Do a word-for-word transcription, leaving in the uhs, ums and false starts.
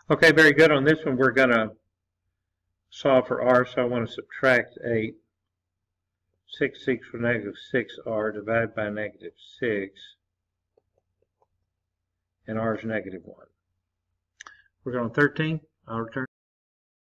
Okay, very good. On this one, we're going to solve for r, so I want to subtract eight. six, six for negative six r divided by negative six, and r is negative one. We're going thirteen. I'll return.